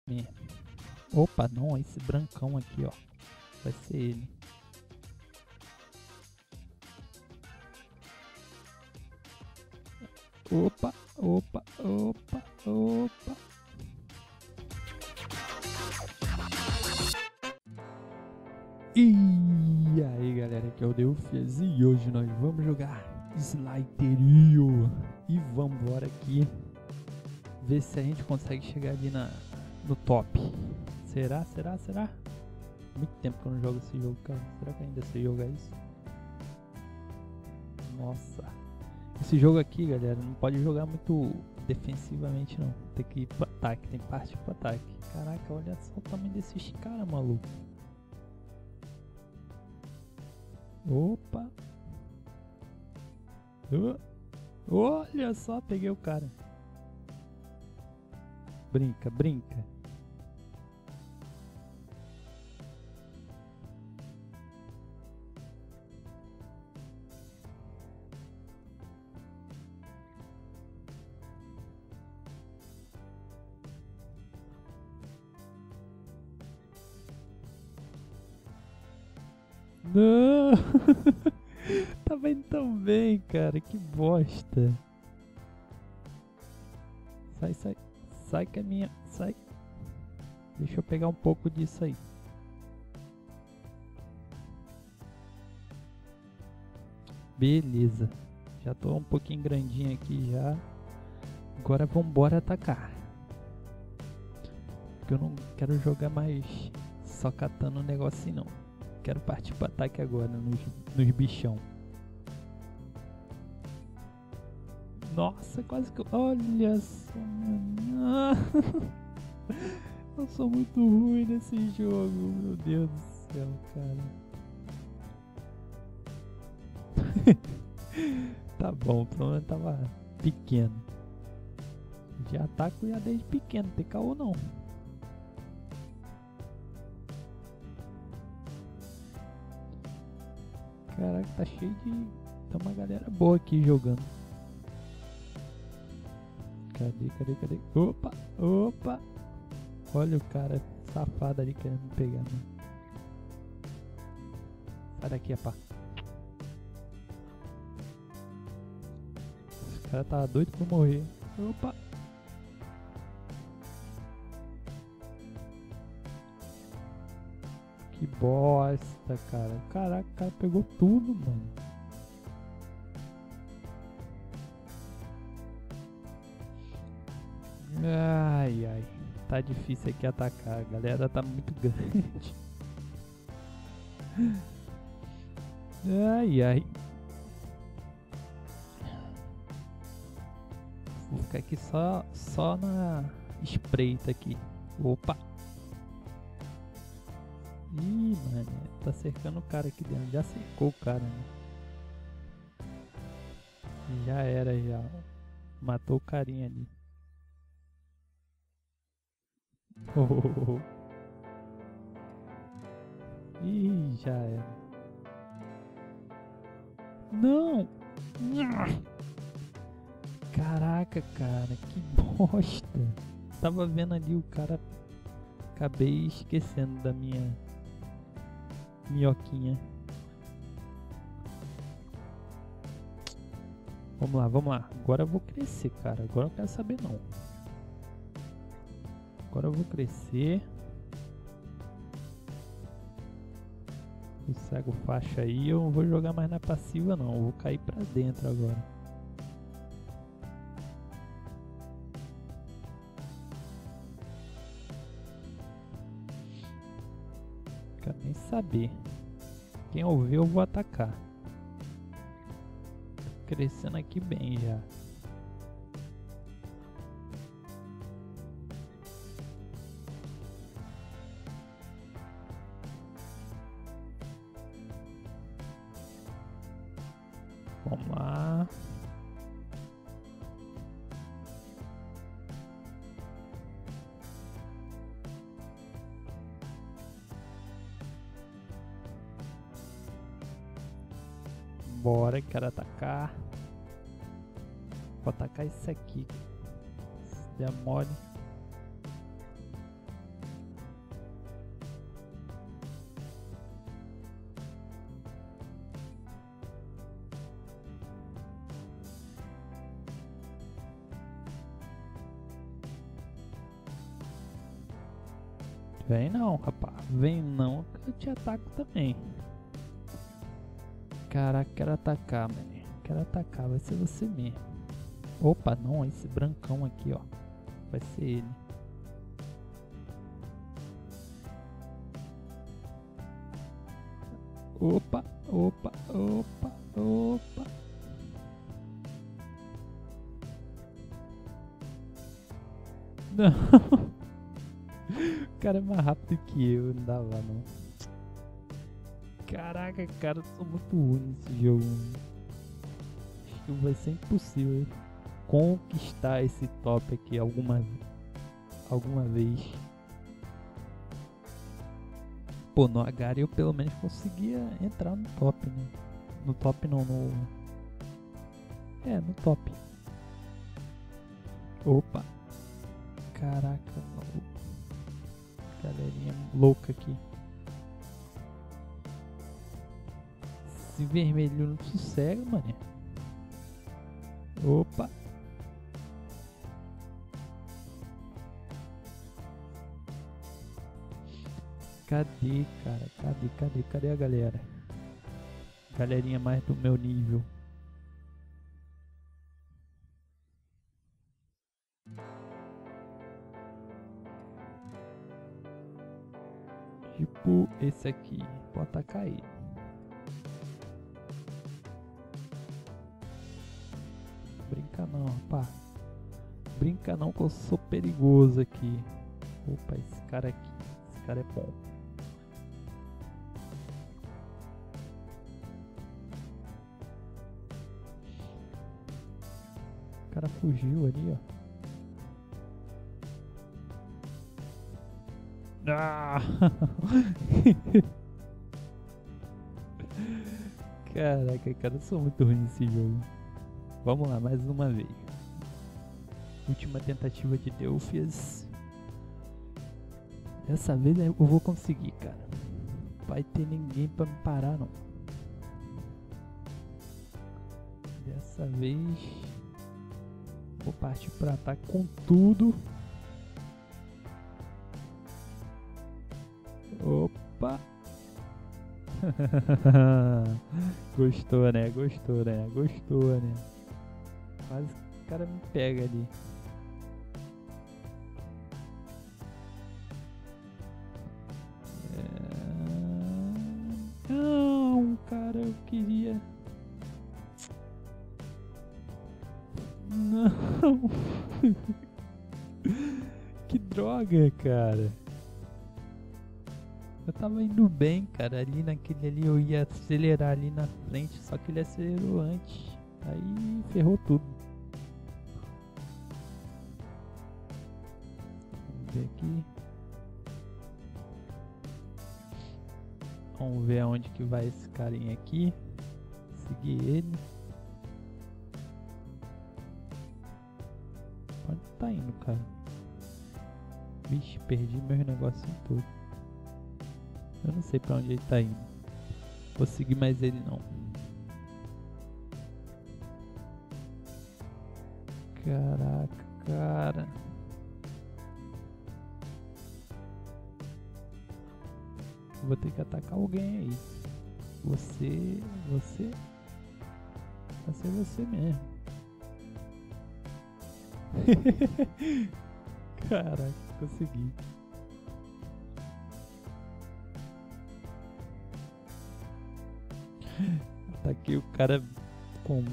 Opa, não, esse brancão aqui, ó. Vai ser ele. Opa, opa, opa, opa. E aí galera, aqui é o Delfias e hoje nós vamos jogar Sliderio. E vamos embora aqui ver se a gente consegue chegar ali no top. Será? Muito tempo que eu não jogo esse jogo, cara. Será que ainda sei jogar isso? Nossa. Esse jogo aqui, galera, não pode jogar muito defensivamente não. Tem que ir pro ataque, tem parte pro ataque. Caraca, olha só o tamanho desses caras, maluco. Opa! Olha só, peguei o cara. Brinca. Não! Tava indo tão bem, cara. Que bosta. Sai que é minha. Sai. Deixa eu pegar um pouco disso aí. Beleza. Já tô um pouquinho grandinho aqui já. Agora vambora atacar. Porque eu não quero jogar mais só catando um negocinho não. Quero partir pro ataque agora nos bichão. Nossa, quase que eu... Olha só, mano. Eu sou muito ruim nesse jogo, meu Deus do céu, cara. Tá bom, pelo menos tava pequeno. Já ataco já desde pequeno, não tem caô não. Caraca, tá cheio de... Tem uma galera boa aqui jogando. Cadê? Opa! Olha o cara safado ali querendo me pegar, mano. Sai daqui, rapá. Esse cara tá doido pra morrer. Opa! Que bosta, cara. Caraca, o cara pegou tudo, mano. Ai. Tá difícil aqui atacar. A galera tá muito grande. Ai. Vou ficar aqui só na espreita aqui. Opa! Ih, mano, tá cercando o cara aqui dentro. Já cercou o cara, né? Já era, já. Matou o carinha ali. Oh. Ih, já era. Não! Caraca, cara, que bosta. Tava vendo ali o cara. Acabei esquecendo da minha minhoquinha. Vamos lá. Agora eu vou crescer, cara. Agora eu não quero saber não. Agora eu vou crescer. O cego faixa aí. Eu não vou jogar mais na passiva não. Eu vou cair pra dentro agora. Quero nem saber. Quem ouvir eu vou atacar. Tô crescendo aqui bem já. Vamos lá. Bora, quero atacar. Vou atacar esse aqui. Se der mole. Vem não, rapaz. Vem não, que eu te ataco também. Caraca, quero atacar, mano. Quero atacar, vai ser você mesmo. Opa, não, esse brancão aqui, ó. Vai ser ele. Opa, opa, opa, opa. Não. O cara é mais rápido que eu, não dava não. Caraca, cara, eu sou muito ruim nesse jogo. Acho que vai ser impossível conquistar esse top aqui alguma vez. Pô, no Agari eu pelo menos conseguia entrar no top, né? No top não, no... É, no top. Opa. Caraca, maluco. Galerinha louca aqui. Esse vermelho não sossega, mané. Opa. Cadê, cara? Cadê a galera? Galerinha mais do meu nível. Tipo esse aqui. Vou atacar ele. Brinca não, rapaz. Brinca não que eu sou perigoso aqui. Opa, esse cara aqui. Esse cara é bom. O cara fugiu ali, ó. Ah! Caraca, cara, eu sou muito ruim nesse jogo. Vamos lá, mais uma vez. Última tentativa de Delphias. Dessa vez eu vou conseguir, cara. Vai ter ninguém pra me parar, não. Dessa vez vou partir pra ataque com tudo. Opa! Gostou, né? Gostou, né? Gostou, né? Quase o cara me pega ali. Não, cara, eu queria... Não! Que droga, cara! Eu tava indo bem, cara, ali naquele ali eu ia acelerar ali na frente, só que ele acelerou antes, aí ferrou tudo. Vamos ver aqui. Vamos ver aonde que vai esse carinha aqui. Seguir ele. Onde tá indo, cara? Vixe, perdi meus negocinhos todos. Eu não sei pra onde ele tá indo. Vou seguir mais ele não. Caraca, cara. Vou ter que atacar alguém aí. Você. Vai ser você mesmo. Caraca, consegui. Ataquei o cara como?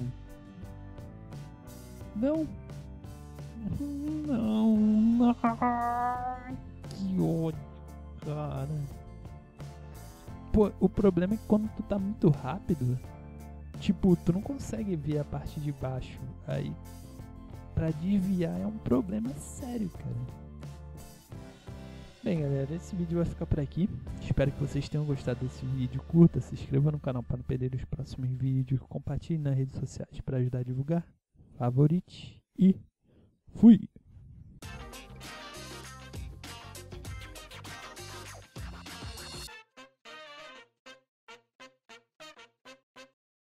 Não! Não! Que ódio, cara! Pô, o problema é que quando tu tá muito rápido, tipo, tu não consegue ver a parte de baixo. Aí, pra desviar é um problema sério, cara. Bem, galera, esse vídeo vai ficar por aqui. Espero que vocês tenham gostado desse vídeo. Curta, se inscreva no canal para não perder os próximos vídeos. Compartilhe nas redes sociais para ajudar a divulgar. Favorite e fui!